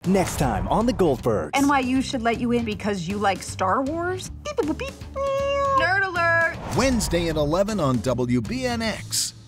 Next time on the Goldbergs. NYU should let you in because you like Star Wars? Beep, beep, beep, beep. Nerd alert! Wednesday at 11 on WBNX.